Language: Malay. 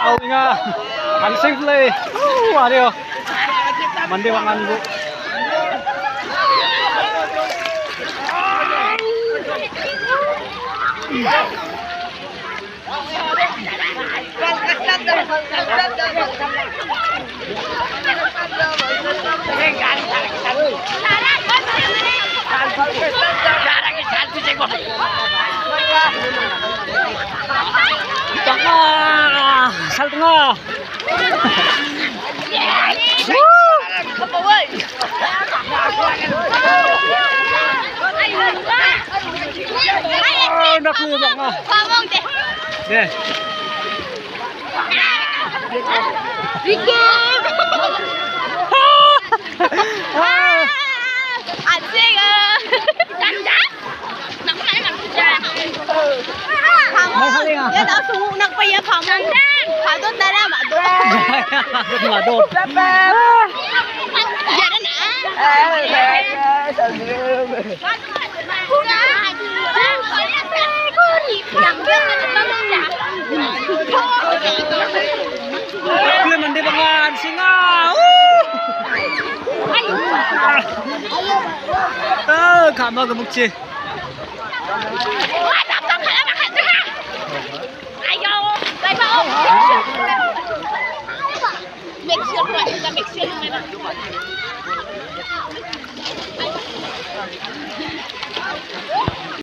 Wow, nga. Ang simple. Ario. Mandiwangan bu. Tengah, sal tengah. Oh, nak lu bang. Ngomong deh. Deh. Rico. Asik ah. Tanda. Nak mana nak kerja? Kamu. Ya dah semua nak payah kamu. Kadon darah madon. Madon. Jangan Dia mandi bangan singa. Kamu gemuk sih. Make sure